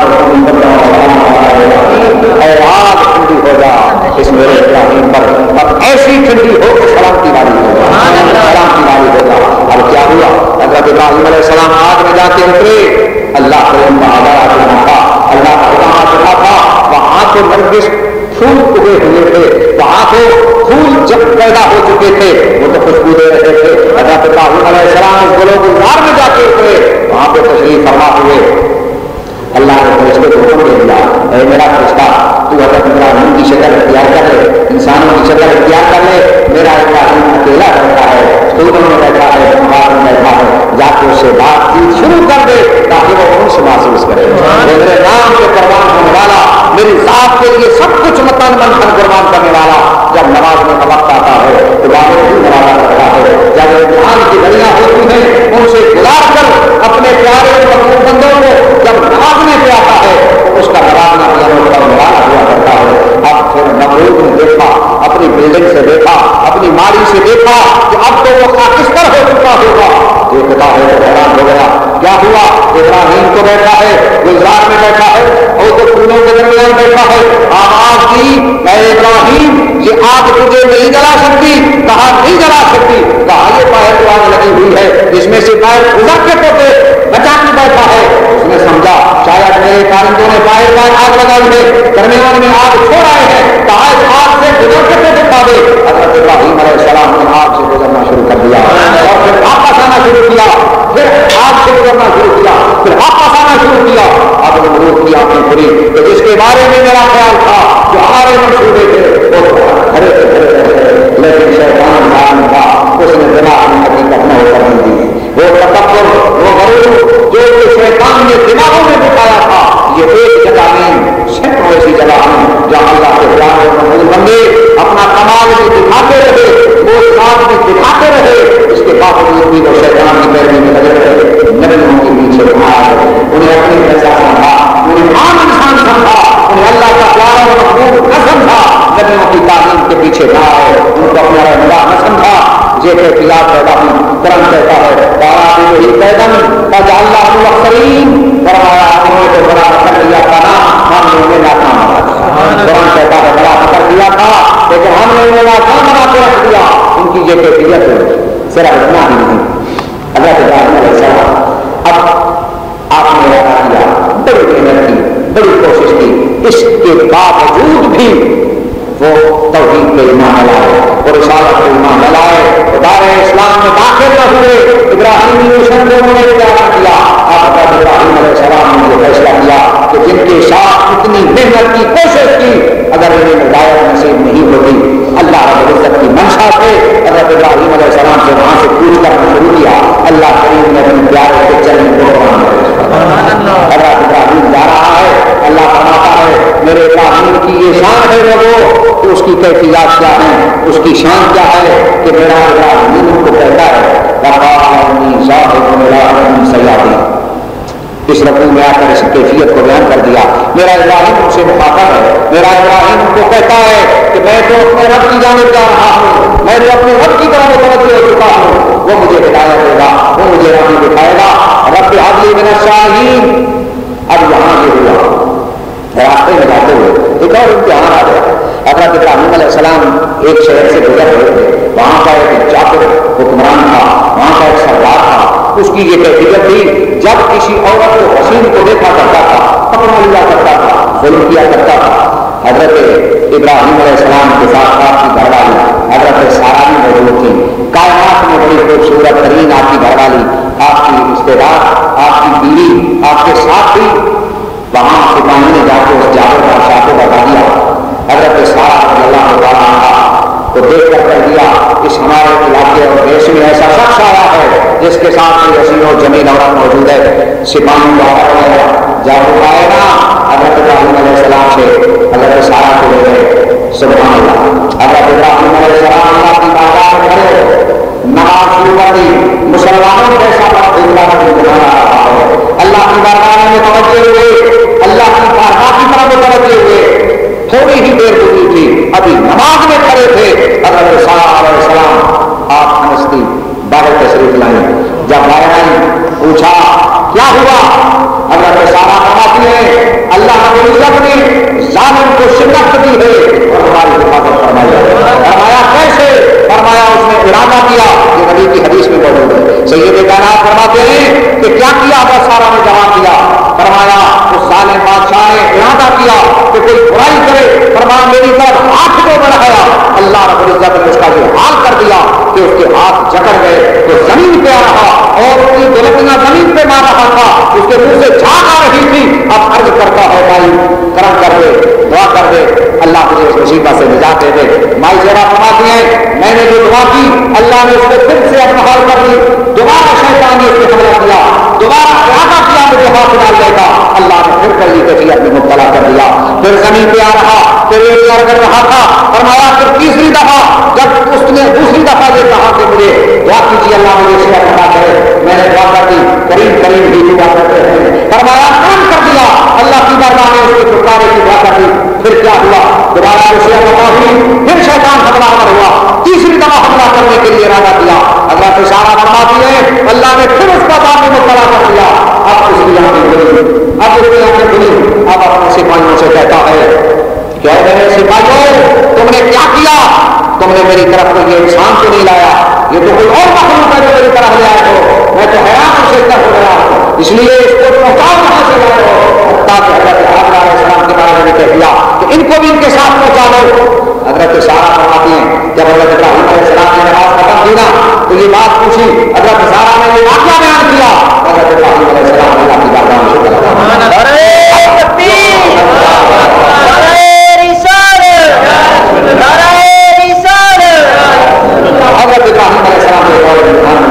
اے آگ ٹھنڈی ہو جا اس میرے ابراہیم پر، اب ایسی ٹھنڈی ہو کہ سلامتی والی ہو جا، سلامتی والی ہو جا۔ اب کیا ہوا؟ حضرت ابراہیم علیہ السلام آگ میں جاتے اترے، اللہ کریم کا آدھا آدھا تھا، اللہ کا کہاں چکا تھا، وہاں تو نرگس پھول اگے ہوئے تھے، وہاں تو پھول جب پیدا ہو چکے تھے وہ تو خوشبو دے رہے تھے۔ حضرت ابراہیم علیہ السلام اس گلو گلزار میں جا کے اترے، وہاں پہ تشریف فرما ہوئے۔ اللہ نے فرشتے کو حکم دے دیا، اے میرا فرشتہ تو حضرت ابراہیم کی شکل اختیار کر لے، انسانوں کی شکل اختیار کر لے، میرا ابراہیم اکیلا رہتا ہے، ستونوں میں بیٹھا ہے، پہاڑ میں بیٹھا ہے، جا کے اس سے بات چیت شروع کر دے تاکہ وہ انس محسوس کرے۔ میرے نام کے قربان ہونے والا، میری ذات کے لیے سب کچھ متن من کر قربان کرنے والا، جب نماز میں وقت آتا ہے تو باہر بھی نماز کرتا ہے، جب امتحان کی گھڑیاں ہوتی ہیں ان سے گزار کر اپنے پیارے مخلوق بندوں کو جب نوازنے پہ آتا ہے تو اس کا نوازنا بھی نواز ہوا کرتا ہے۔ اب پھر نمرود نے دیکھا، اپنی بلڈنگ سے دیکھا، اپنی مالی سے دیکھا کہ اب تو وہ خاکستر ہو چکا ہوگا، دیکھتا ہے تو حیران ہو گیا، کیا ہوا؟ ابراہیم تو بیٹھا ہے، گلزار میں بیٹھا ہے اور تو پھولوں کے درمیان بیٹھا ہے، آواز کی اے ابراہیم یہ آگ تجھے نہیں جلا سکتی، کہا نہیں جلا سکتی، کہا یہ باہر جو آگ لگی ہوئی ہے اس میں سے باہر گزر کے پوتے بچا کے بیٹھا ہے۔ اس نے سمجھا شاید میرے کارندوں نے باہر باہر آگ لگائی ہے، درمیان میں آگ چھوڑ آئے ہیں، کہا اس آگ سے گزر کے پوتے دکھا دے۔ حضرت ابراہیم علیہ السلام نے آگ سے گزرنا شروع کر دیا اور پھر واپس آنا شروع کیا، پھر آگ سے گزرنا شروع کیا، پھر واپس آنا شروع کیا۔ اب نمرود کی آنکھیں کھلی کہ جس کے بارے میں میرا خیال تھا جو ہمارے منصوبے تھے وہ کھڑے سے کھڑے رہے، لیکن شیطان ظالم تھا، اس نے بنا اپنی حقیقت نہ ہو کرنے دی۔ وہ تکبر، وہ غرور جو شیطان نے دماغوں میں بٹھایا تھا، یہ ایک جگہ نہیں سینکڑوں ایسی جگہ ہیں جہاں اللہ کے پیارے محبوب بندے اپنا کمال بھی دکھاتے رہے، وہ ساتھ بھی دکھاتے رہے، اس کے باوجود بھی وہ شیطان کی پیروی میں لگے رہے، نبیوں کے پیچھے بھاگ، انہیں اپنی پیسہ سمجھا، انہیں عام انسان سمجھا، انہیں اللہ کا پیارا اور محبوب نہ سمجھا، نبیوں کی تعلیم کے پیچھے نہ آئے، ان کو اپنا رہنما نہ سمجھا۔ یہ کیفیات پیدا ہوئی، قرآن کہتا ہے وہی پیدن فجعلنا الاخسرین، فرمایا ہم نے تو بڑا کر دیا تھا نا، ہم نے انہیں ناکام بنا دیا۔ قرآن کہتا ہے بڑا کر دیا تھا لیکن ہم نے انہیں ناکام بنا کے رکھ دیا۔ ان کی یہ کیفیت ہے، صرف اتنا ہی نہیں، حضرت ابراہیم علیہ السلام اب آپ نے ایسا کیا، بڑی محنت کی، بڑی کوشش کی، اس کے باوجود بھی وہ توحید پہ ایمان لائے اور رسالت پہ ایمان لائے، دار اسلام میں داخل نہ ہوئے، ابراہیمی مشن کو انہوں نے اختیار کیا۔ اب حضرت ابراہیم علیہ السلام نے یہ فیصلہ کیا کہ جن کے ساتھ اتنی محنت کی کوشش کی اگر انہیں ہدایت نصیب نہیں ہوتی، اللہ رب العزت کی منشا سے حضرت ابراہیم علیہ السلام سے وہاں سے پوچھ کرنا شروع کیا، اللہ کریم نے اپنے پیارے کے چلنے کو حضرت ابراہیم جا رہا ہے، اللہ فرماتا ہے میرے ابراہیم کی یہ شان ہے لوگوں، تو اس کی کیفیات کیا ہیں، اس کی شان کیا ہے کہ میرا ابراہیم کو کہتا ہے سیاحی، اس رقم میں آ کر اس کیفیت کو بیان کر دیا، میرا ابراہیم ان سے مخاطب ہے، میرا ابراہیم کو کہتا ہے کہ میں تو اپنے رب کی جانب جا رہا ہوں، میں تو اپنے رب کی طرف متوجہ ہو چکا ہوں، وہ مجھے ہدایت دے گا، وہ مجھے راہ دکھائے گا، رب حبلی من الصالحین۔ اب یہاں یہ ہوا راستے میں جاتے ہوئے ایک اور امتحان آ گیا۔ حضرت ابراہیم علیہ السلام ایک شہر سے گزر رہے تھے، وہاں کا ایک جابر حکمران تھا، وہاں کا ایک سردار تھا، اس کی یہ کیفیت تھی جب کسی عورت کو حسین کو دیکھا کرتا تھا پکڑا لیا کرتا تھا، ظلم کیا کرتا تھا۔ حضرت ابراہیم علیہ السلام کے ساتھ آپ کی گھر والی حضرت سارا بھی موجود تھی، کائنات میں بڑی خوبصورت ترین آپ کی گھر والی، آپ کی رشتے دار، آپ کی بیوی آپ کے ساتھ تھی۔ وہاں سپاہی نے جا کے اس جابر بادشاہ کو بتا دیا، حضرت سارا رضی اللہ تعالیٰ عنہ کو دیکھ کر کر دیا اس ہمارے علاقے اور دیش میں ایسا شخص آیا ہے جس کے ساتھ کوئی حسین و جمیل عورت موجود ہے۔ سپاہی کو آیا جب وہ آئے گا حضرت ابراہیم علیہ السلام سے حضرت سارا کو لے گئے، سبحان اللہ، حضرت ابراہیم علیہ السلام اللہ کی بارگاہ میں کھڑے نماز شروع کر دی، مسلمانوں کے ساتھ اللہ کی بارگاہ میں توجہ ہوئے، اللہ کی بارگاہ کی طرف متوجہ ہوئے، تھوڑی ہی دیر گزری تھی، ابھی نماز میں کھڑے تھے، حضرت سارا علیہ السلام آپ ہنستی باہر تشریف لائیں، جب باہر آئی پوچھا کیا ہوا، حضرت سارا کہا العزت نے ظالم کو شکست دی ہے اور ہماری حفاظت فرمائی ہے. فرمایا کیسے؟ فرمایا اس نے ارادہ کیا. یہ نبی کی حدیث میں موجود ہے. سید کائنات فرماتے ہیں کہ کیا کیا بس سارا نے جواب دیا. فرمایا اس ظالم بادشاہ نے ارادہ کیا کہ کوئی برائی کرے. فرمایا میری طرف ہاتھ کو بڑھایا. اللہ رب العزت نے اس کا یہ حال کر دیا کہ اس کے ہاتھ جکڑ گئے تو زمین پہ آ رہا اور اس کی دلکیاں زمین پہ مار رہا تھا. اس کے منہ سے جھاگ آ رہی تھی. اب عرض کرتا ہے بھائی کرم کر دے, دعا کر دے, اللہ مجھے اس مصیبت سے نجات دے دے. مائی زیرا فرماتی ہیں میں نے جو دعا کی اللہ نے اس کو پھر سے اپنا حال کر دی. دوبارہ شیطان نے اس پہ حملہ کیا. دوبارہ ارادہ کیا مجھے ہاتھ ڈال دے گا. اللہ نے پھر کر لی کیفیت میں مبتلا کر دیا. پھر زمین پہ آ رہا, پھر ایک بار کر رہا تھا. فرمایا پھر تیسری دفعہ جب اس نے دوسری دفعہ یہ کہا کہ مجھے دعا کیجیے اللہ مجھے اس کا پتا کرے, میں نے دعا کر دی. کریم کریم بھی دعا کرتے ہیں. فرمایا کام کر دیا. اللہ کی بارگاہ میں اس کے چھٹکارے کی دعا کر دی. پھر کیا ہوا؟ دوبارہ اسے پتا ہوئی. پھر شیطان حملہ کر ہوا. تیسری دفعہ حملہ کرنے کے لیے ارادہ کیا. حضرت اشارہ فرماتی ہے اللہ نے پھر اس کا دام میں مبتلا کر دیا. اب اس کی آنکھیں کھلی, اب اس کی آنکھیں کھلی. اب اپنے سپاہیوں سے کہتا ہے کہ اے میرے سپاہیوں تم نے کیا کیا؟ تم نے میری طرف کو یہ انسان تو نہیں لایا, یہ تو کوئی اور مخلوق ہے جو میری طرف لے آئے ہو. میں تو حیران سے ہو گیا, اس لیے اس کو پہنچاؤ کہاں سے لائے ہو. حتیٰ کہ حضرت حاضرہ علیہ السلام کے بارے میں کہہ دیا کہ ان کو بھی ان کے ساتھ پہنچا دو. حضرت سارہ فرماتی ہیں جب حضرت ابراہیم علیہ السلام نے نماز ختم کی نا تو یہ بات پوچھی. حضرت سارہ نے یہ واقعہ بیان کیا. حضرت ابراہیم علیہ السلام اللہ کی بارگاہ میں شکر ادا حضرت ابراہیم علیہ السلام کے قرآن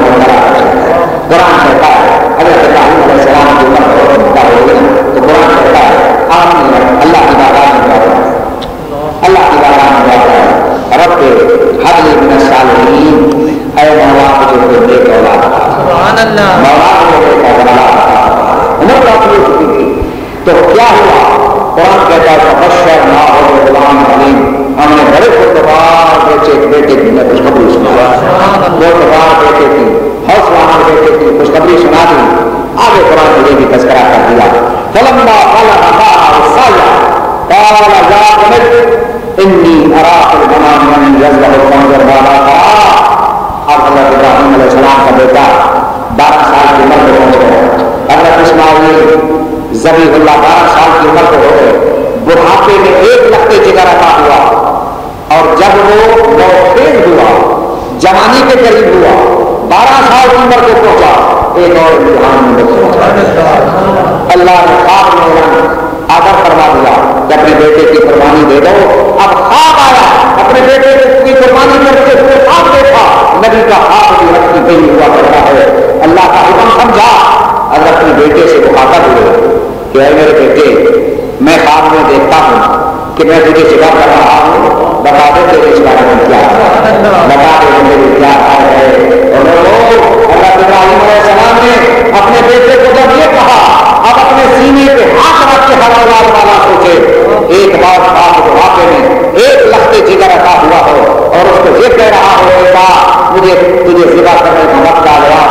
کہتا ہے حضرت ابراہیم علیہ السلام کی عمر بہت مقدار ہو گئی تو قرآن کہتا ہے آپ نے اللہ کی بارگاہ میں دعا اللہ کی بارگاہ میں دعا ہے رب حبل من الصالحین, اے مولا مجھے کوئی نیک اولاد عطا فرما. مولا مجھے نیک اولاد عطا فرما. عمر کافی ہو چکی تھی تو کیا ہوا؟ قرآن کہتا ہے فبشرناہ بغلام حلیم, ہم نے بڑے خوشگوار بیٹے بیٹے کی میں خوشخبری سنا. خوشگوار بیٹے کی حوصلہ بیٹے کی خوشخبری سنا دی. آگے قرآن نے بھی تذکرہ کر دیا. فلما بلغ معه السعي قال يا بني انی ارى في المنام من يذبح فانظر ماذا ترى. اب حضرت ابراہیم علیہ السلام کا بیٹا بارہ سال کی عمر کو پہنچ گیا. حضرت اسماعیل ذبیح اللہ بارہ سال کی عمر کو ہو گئے. بڑھاپے میں ایک لختے جگر عطا ہوا اور جب وہ نوخیز ہوا جوانی کے قریب ہوا بارہ سال کی عمر کو پہنچا ایک اور امتحان میں پہنچا. اللہ نے خواب میں آدر فرما دیا کہ اپنے بیٹے کی قربانی دے دو. اب خواب آیا اپنے بیٹے کی قربانی کرتے ہوئے خواب دیکھا. نبی کا خواب بھی رکھتی گئی ہوا کرتا ہے. اللہ کا حکم سمجھا. حضرت اپنے بیٹے سے مخاطب ہوئے کہ اے میرے بیٹے میں خواب میں دیکھتا ہوں کہ میں تجھے ذبح کر رہا ہوں, بتا دے تیرے اس بارے میں کیا ہے, بتا دے میرے کیا ہے. اور حضرت ابراہیم علیہ السلام نے اپنے بیٹے کو جب یہ کہا اب اپنے سینے پہ ہاتھ رکھ کے ہر اولاد والا سوچے ایک بار خواب واقع میں ایک لختے جگر عطا ہوا ہو اور اس کو یہ کہہ رہا ہو ایک بار مجھے تجھے ذبح کرنے کا وقت آ گیا.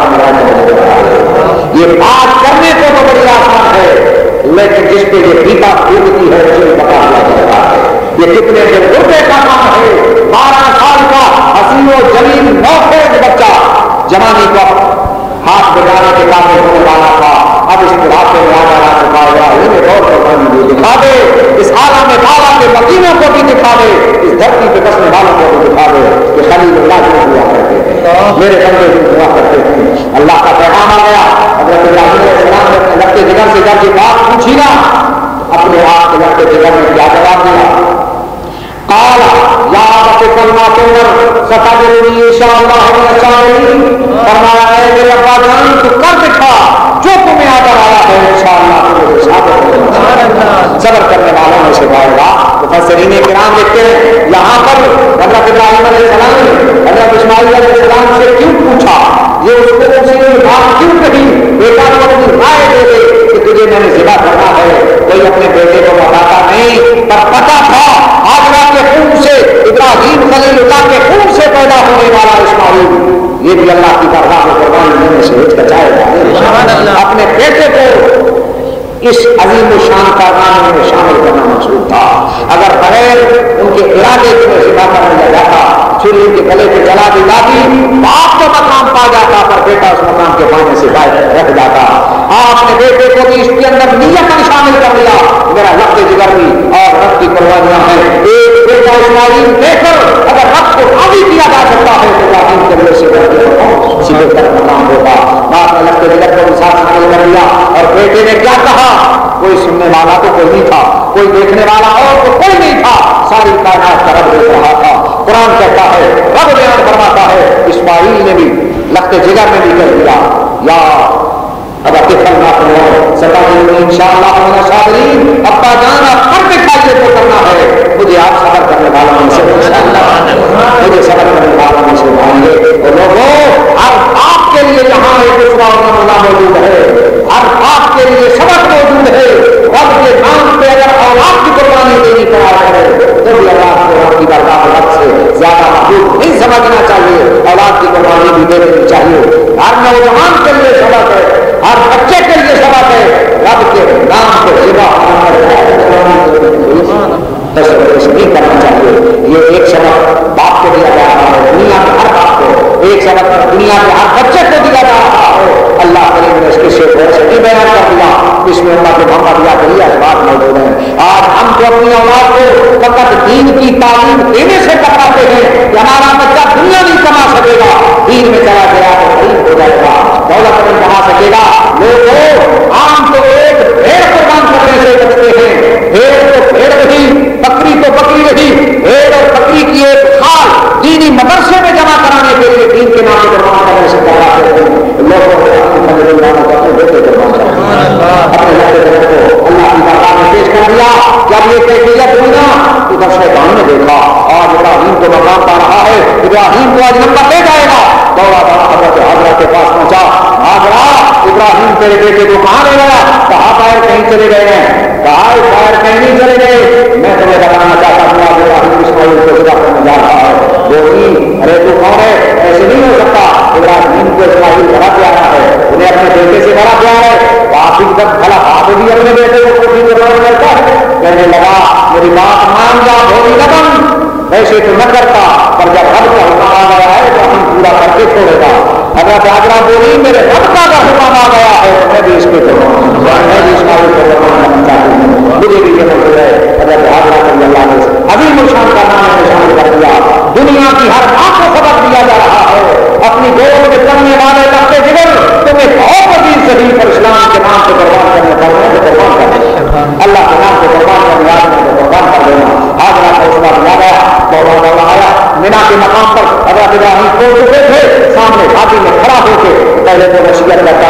یہ بات کرنے کو تو بڑی آسان ہے لیکن جس پہ یہ پیتا پھولتی ہے اسے پتا ہوا چلتا ہے. یہ کتنے سے روپے کا کام ہے. بارہ سال کا حسین و جلیل نوخیز بچہ جوانی کو ہاتھ بجانے کے قابل ہونے والا تھا. اب اس راستے میں آ جانا چکا ہوا انہیں غور کرنے بھی دکھا دے, اس عالم میں بالا کے مکینوں کو بھی دکھا دے, اس دھرتی پہ بسنے والوں کو بھی دکھا دے کہ خلیل اللہ جو ہوا کرتے تھے میرے بندے بھی ہوا کرتے تھے. اللہ کا پیغام آ گیا. حضرت ابراہیم علیہ السلام نے اپنے لگتے جگر سے جب یہ بات پوچھی نا اپنے آپ کے لگتے جگر میں کیا جواب دیا؟ قال یا ابت کلمہ تمر ستجدنی انشاءاللہ من الصابرین. فرمایا اے میرے ابا جان تو کر دکھا جو تمہیں آدر آیا ہے انشاءاللہ تمہیں صابر کرنا صبر کرنے والوں میں سے پائے گا. مفسرین کرام لکھتے ہیں یہاں پر حضرت ابراہیم علیہ السلام نے حضرت اسماعیل علیہ السلام سے کیوں پوچھا, یہ اس کو اسی نے بات کیوں کہی بیٹا کو اپنی رائے دے دے کہ تجھے میں نے ذبح کرنا ہے. کوئی اپنے بیٹے کو بتاتا نہیں پر پتا تھا حاجرہ کے خون سے ابراہیم خلیل اللہ کے خون سے پیدا ہونے والا اسماعیل یہ بھی اللہ کی بارگاہ میں قربانی دینے سے ہچکچائے گا. اپنے بیٹے کو اس عظیم و شان کارنامے میں شامل گلے پہ جلا دی جاتی، باپ تو مقام پا جاتا پر بیٹا اس مقام کے پانے سے باہر رہ جاتا۔ آپ نے بیٹے کو بھی اس کے اندر نیت میں شامل کر لیا، میرا رب جگر بھی اور رب کی قربانیاں ہیں۔ ایک بیٹا اسماعیل دے کر اگر رب کو راضی کیا جا سکتا ہے تو ابراہیم کے لیے سے سیدھے تک مقام ہوگا۔ باپ نے لگتے جگر کو بھی ساتھ شامل کر لیا اور بیٹے نے کیا کہا؟ کوئی سننے والا تو کوئی نہیں تھا، کوئی دیکھنے والا اور تو کوئی نہیں تھا، ساری کائنات کا رب دیکھ رہا تھا۔ قرآن کہتا ہے، رب بیان فرماتا ہے، اسماعیل نے بھی لگتے جگر میں بھی کہہ دیا یا اب اتفاق نہ کرو ستاجی ان شاء اللہ میرا صابرین، ابا جان آپ پر دکھائیے تو کرنا ہے، مجھے آپ صبر کرنے والوں میں سے مجھے صبر کرنے والوں میں سے بنائیے۔ اور لوگوں ہر آپ کے لیے یہاں ایک دوسرا معاملہ موجود ہے، ہر آپ کے لیے سبق موجود ہے۔ رب کے نام پہ اگر اولاد کی قربانی دینی پڑا کرے تو بھی اللہ کو رب کی برکات رب سے زیادہ محبوب نہیں سمجھنا چاہیے، اولاد کی قربانی بھی دے دینی چاہیے۔ ہر نوجوان کے لیے سبق ہے، ہر بچے کے لیے سبق ہے، رب کے نام کو ذبح نہیں کرنا چاہیے۔ یہ ایک سبق باپ کو دیا جا رہا ہے، دنیا کے ہر باپ کو ایک سبق دنیا کے ہر بچے کو دیا جا رہا ہے۔ اللہ کریم نے اس کے سے نہیں بیان کر دیا، اس میں اللہ کے محمد یا کریہ بات موجود ہے۔ آج ہم تو اپنی اولاد کو فقط دین کی تعلیم دینے سے کراتے ہیں کہ ہمارا بچہ دنیا نہیں کما سکے گا، دین میں چلا گیا تو غریب ہو جائے گا، دولت نہیں کما سکے گا۔ لوگوں عام تو ایک بھیڑ قربان کرنے سے بچتے ہیں، بھیڑ تو بھیڑ رہی، بکری تو بکری رہی، بھیڑ اور بکری کی ایک خال دینی مدرسے میں جمع کرانے کے لیے دین کے نام سے قربان کرنے سے کراتے ہیں۔ لوگوں کو اپنے بیٹے قربان کرتے ہیں، اپنے لڑکے کو اللہ کی بارگاہ میں پیش کر دیا۔ جب یہ کیفیت ہوئی نا ادھر شیطان نے دیکھا آج ابراہیم کو مقام پا رہا ہے، ابراہیم کو آج نمبر دے جائے گا، دوڑا دوڑا حضرت حاجرہ کے پاس پہنچا، حاجرہ ابراہیم تیرے بیٹے کو کہاں لے گیا؟ کہا باہر کہیں چلے گئے ہیں، کہا باہر کہیں نہیں چلے گئے، میں تمہیں بتانا چاہتا ہوں آج ابراہیم اسماعیل کو ذبح کرنے جا رہا ہے۔ بولی ارے تو کون ہے؟ ایسے نہیں ہو سکتا، ابراہیم کو اسماعیل بڑا پیارا ہے، انہیں اپنے بیٹے سے بڑا پیار ہے، کافی تک بھلا آپ بھی اپنے بیٹے کو خود ہی قربان کرتا ہے۔ کہنے لگا میری بات مان جا بولی لگن، ویسے تو نہ کرتا پر جب رب کا حکم آ گیا ہے تو ہم پورا کر کے چھوڑے گا۔ حضرت حاجرہ بولی میرے رب کا حکم آ گیا ہے میں بھی اس کے میں بھی اسماعیل کو قربان کرنا چاہتی ہوں، مجھے بھی یہ منظور ہے۔ حضرت حاجرہ رضی اللہ عنہ عظیم الشان کا نام ہے شامل کر دیا۔ دنیا کی ہر بات کو سبق دیا جا رہا ہے، اپنی گود میں چلنے والے لگتے جگر تمہیں بہت عظیم شدید پر اسلام کے نام سے قربان کرنے پڑنے تو قربان کر دینا، اللہ کے نام سے قربان کرنے والے کو قربان کر دینا۔ حاجرہ کا اس بات دیا گیا، دوڑا دوڑا آیا مینا کے مقام پر، حضرت ابراہیم کھول چکے تھے، سامنے گھاٹی میں کھڑا ہو کے پہلے تو وصیت کرتا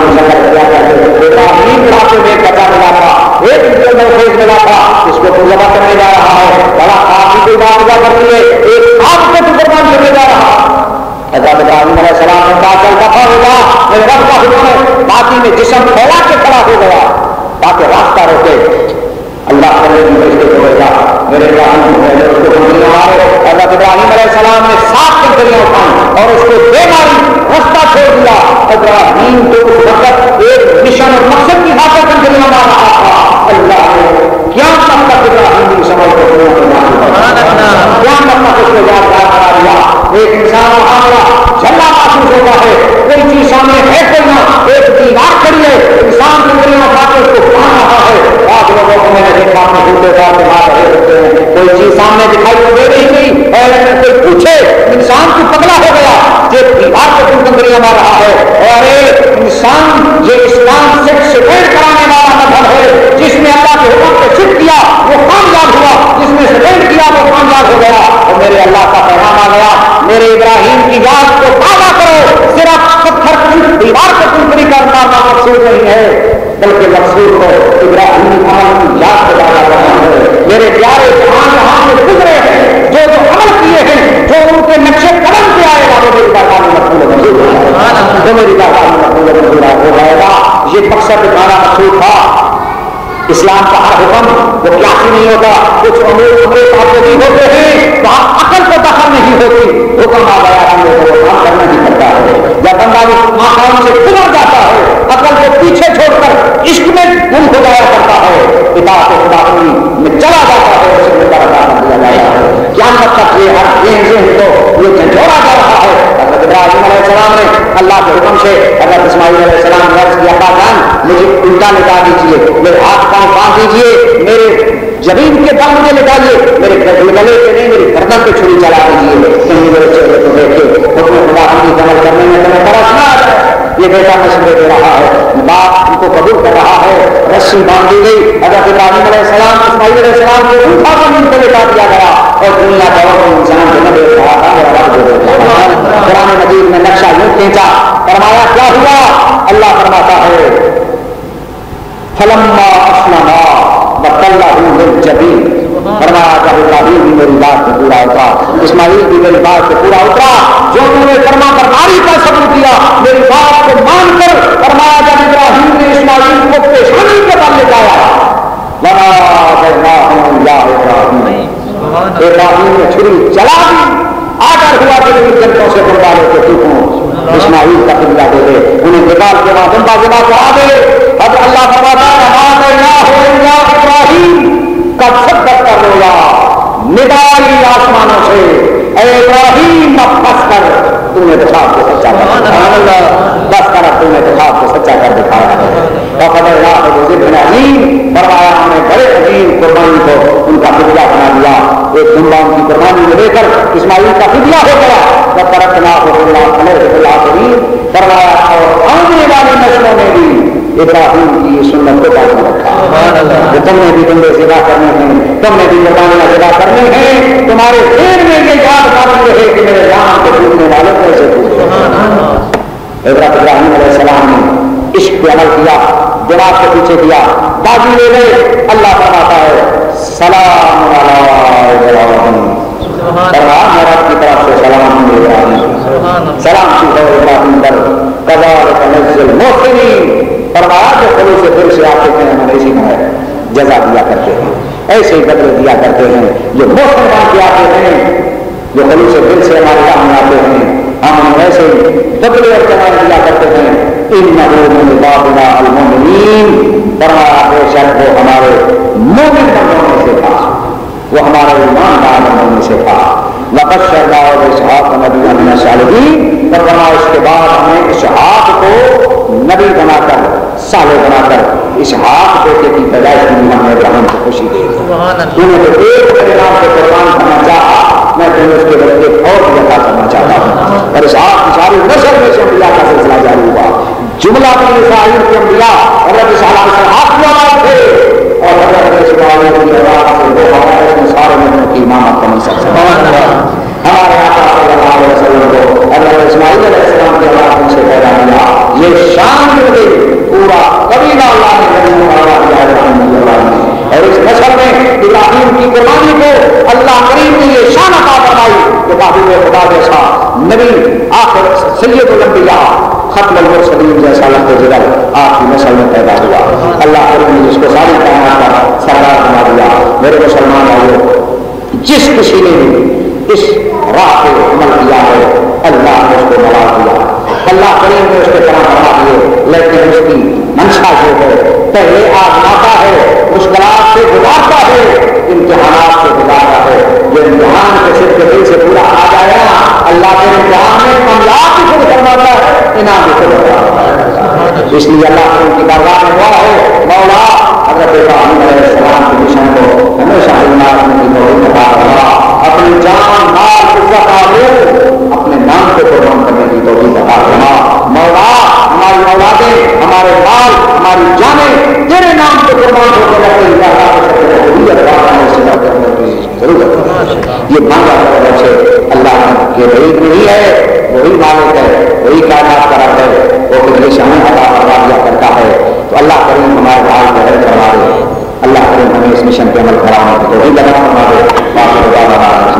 ابراہیم راستے میں ایک بچہ ملا تھا، ایک نوخیز ملا تھا، اس کو تو ذبح کرنے جا رہا ہے، بڑا آپ کی کوئی بات ادا کرتی ہے، ایک آپ کو تو قربان کرنے جا رہا۔ حضرت ابراہیم علیہ السلام نے کہا چل دفع ہوگا، میرے رب کا حکم ہے، باقی میں جسم پھیلا کے کھڑا ہو گیا تاکہ راستہ روکے۔ اللہ کرے گی رشتے کو بھیجا، میرے ابراہیم کو پہلے اس کو بندی مارے۔ حضرت ابراہیم علیہ السلام نے سات کنکریاں اٹھائیں اور اس کو دے ماری، رستہ چھوڑ دیا۔ ابراہیم تو اس وقت ایک مشن اور مقصد کی خاطر کنکریاں مار رہا تھا۔ اللہ نے کیا مطلب ابراہیم کی سمجھ کو پورا کرنا، کیا مطلب اس کو یادگار کرا دیا۔ ایک انسان معاملہ جھلا محسوس ہوتا ہے، کوئی چیز سامنے ہے کوئی نہ، ایک دیوار کھڑی ہے، انسان کنکریاں اٹھا کے اس کو پڑھا رہا ہے۔ آپ لوگوں کو میں نے دیکھا اپنے جوتے کا استعمال رہے ہوتے ہیں، کوئی چیز سامنے دکھائی تو دے رہی نہیں، اور اگر کوئی پوچھے انسان کو پگلا ہو گیا یہ دیوار کو کیوں کنکریاں مار رہا ہے۔ اور ایک انسان یہ اسلام سے سپیٹ کرانے والا مذہب ہے، جس نے اللہ کے حکم کو صرف کیا وہ کامیاب ہوا، جس نے سپیٹ کیا وہ کامیاب ہو گیا۔ اور میرے اللہ کا پیغام آ گیا، میرے ابراہیم کی یاد کو تازہ کرو، صرف پتھر دیوار کو کنکری کرنا مقصود نہیں ہے بلکہ مقصود کو ابراہیم عمل کی یاد کو تازہ کرنا ہے۔ میرے پیارے جہاں جہاں سے گزرے ہیں، جو جو عمل کیے ہیں، جو ان کے نقشے قدم پہ آئے گا وہ میری بارگاہ میں مقبول منظور ہے، وہ میری بارگاہ میں مقبول منظور ہو جائے گا۔ یہ مقصد دکھانا مقصود تھا۔ اسلام کا ہر حکم وہ قیاسی نہیں ہوتا، کچھ امور امور تعبدی ہوتے ہیں وہاں عقل کو دخل نہیں ہوتی، حکم آ گیا ہم لوگوں کو کام کرنا ہی پڑتا ہے۔ جب بندہ مقام سے گزر جاتا ہے عقل کو پیچھے چھوڑ کر عشق میں گم ہو جایا کرتا ہے، اطاعت خدا میں چلا جاتا ہے، اسے مقرر کر دیا جاتا ہے۔ کیا مطلب یہ ہر ذہن ذہن کو یہ اللہ کے حکم سے حضرت اسماعیل علیہ السلام نے عرض کیا ابا جان مجھے الٹا لٹا دیجیے، میرے ہاتھ پاؤں باندھ دیجیے، میرے زمین کے دم مجھے لٹائیے، میرے گلے پہ نہیں میری گردن پہ چھری چلا دیجیے، کہیں میرے چہرے کو دیکھے حکم خدا کی عمل کرنے میں تمہیں ترس نہ آ جائے۔ یہ بیٹا مشورے دے رہا ہے، باپ ان کو قبول کر رہا ہے، رسی باندھ دی گئی، حضرت ابراہیم علیہ السلام اسماعیل علیہ السلام کو اٹھا زمین پہ لٹا دیا گیا اور دنیا کا اور انسان جو نہ دیکھ رہا تھا میرا رب جو دیکھ رہا تھا۔ قرآن مجید میں نقشہ یوں کھینچا، فرمایا کیا ہوا؟ اللہ فرماتا ہے فلما اسلما وتلہ للجبین، فرمایا جب ابراہیم بھی میری بات پہ پورا اترا، اسماعیل بھی میری بات پہ پورا اترا، جو انہوں نے فرما برداری کا صبر کیا میری بات کو مان کر، فرمایا جب ابراہیم نے اسماعیل کو پیشانی کے بل لٹایا ونادیناہ یا ابراہیم، ابراہیم نے چھری چلا دی، آگر ہوا کہ میری جنتوں سے بڑھا لے کے تو ہوں، اسماعیل کا قبلہ دے دے، انہیں نکال کے وہاں دمبا جمع کرا دے۔ اب اللہ فرماتا ہے ونادیناہ یا ابراہیم، کب صدق کر رویا ندائی آسمانوں سے، اے ابراہیم اب بس کر، تم نے دکھا کے سچا کر، بس کر اب تم نے دکھا کے سچا کر دکھایا ہے۔ فرمایا ہم نے بڑے عظیم قربانی کو ان کا فدیہ بنا دیا، ایک دمبا ان کی قربانی میں لے کر اسماعیل کا فدیہ ہو گیا، جب ترکنا ہو فرمایا اور آنے والی نسلوں نے بھی ابراہیم کی سنت کو باقی رکھا کہ تم نے بھی بندے ذبح کرنے ہیں، تم نے بھی قربانیاں ذبح کرنے ہیں، تمہارے دین میں یہ یاد باقی رہے کہ میرے نام کے ڈوبنے والے کیسے ڈوبے۔ حضرت ابراہیم علیہ السلام نے عشق پہ عمل کیا، دماغ کے پیچھے دیا، بازی لے گئے۔ اللہ فرماتا ہے سلام علی ابراہیم، فرمایا میں رب کی طرف سے سلام ابراہیم، سلام سیکھو ابراہیم در کذالک نجزی المحسنین، فرمایا جو خلوص دل سے آپ کہتے ہیں ہم ایسی ہے جزا دیا کرتے ہیں، ایسے ہی بدلے دیا کرتے ہیں جو محسن بن کے آتے ہیں، جو خلوص دل سے ہمارے کام آتے ہیں ہم ایسے ہی بدلے اور جزائیں دیا کرتے ہیں۔ انہ من عبادنا المؤمنین، فرمایا بے شک وہ ہمارے مومن بندوں میں سے تھا، وہ ہمارے ایماندار بندوں میں سے تھا۔ وبشرناہ باسحاق نبیا من الصالحین، فرمایا اس کے بعد ہم نے اسحاق کو نبی بنا کر صالح بنا کر اسحاق بیٹے کی پیدائش میں ہم نے ابراہیم کو خوشی دے دی۔ انہوں نے ایک میرے نام سے قربان کرنا چاہا، میں تمہیں اس کے بدلے اور بھی عطا کرنا چاہتا ہوں۔ اور اسحاق کی ساری نسل میں سے انبیاء کا سلسلہ جاری ہوا، جملہ بنی اسرائیل کے انبیاء حضرت اسحاق کی اولاد تھے اور حضرت اسماعیل کی اولاد سے دو ہمارے اس میں سارے نبیوں کی امامت کا منصب سے ہمارے آقا صلی اللہ علیہ وسلم کو حضرت اسماعیل علیہ السلام کے اولاد سے پیدا کیا، یہ شان مل گئی، پورا قبیلہ اللہ نے نبیوں والا دیا ہے، اور اس نسل میں ابراہیم کی قربانی کو اللہ کریم نے یہ شان عطا فرمائی کہ محبوب خدا جیسا نبی آخر سید الانبیاء ختم المرسلین جیسا لفظ جلال آپ کی نسل میں پیدا ہوا۔ اللہ کریم نے جس کو ساری کائنات کا سردار بنا دیا۔ میرے مسلمان بھائیوں، جس کسی نے بھی اس راہ پہ عمل کیا ہے اللہ نے اس کو بڑھا دیا، اللہ کریم نے اس کے طرح بڑھا دیے، لیکن اس کی منشا جو ہے پہلے آزماتا ہے، مشکلات سے گزارتا ہے، امتحانات سے گزارتا ہے، جو امتحان کے صرف دل سے پورا آ جائے نا اللہ کے امتحان میں کامیاب بھی خود فرماتا ہے، انعام بھی خود فرماتا ہے۔ اس لیے اللہ کی ان کی بارگاہ میں دعا ہے مولا حضرت ابراہیم علیہ السلام کی مشن کو ہمیشہ اللہ کی توفیق عطا فرما، اپنی جان مال عزت آبرو اپنے نام کو قربان کرنے کی توفیق عطا فرما۔ مولا ہماری اولادیں، ہمارے مال، ہماری جانیں تیرے نام کو قربان ہو کر رکھے، یہ مانگا طرف سے اللہ کے بعید نہیں ہے، وہی مالک ہے، وہی کائنات کا رب ہے، وہ ہمیشہ ہمیں عطا فرما دیا کرتا ہے۔ تو اللہ کریم ہمارے بھائی کو ہدایت فرما دے، اللہ کریم ہمیں اس مشن پہ عمل کرانے کی توفیق عطا فرما دے۔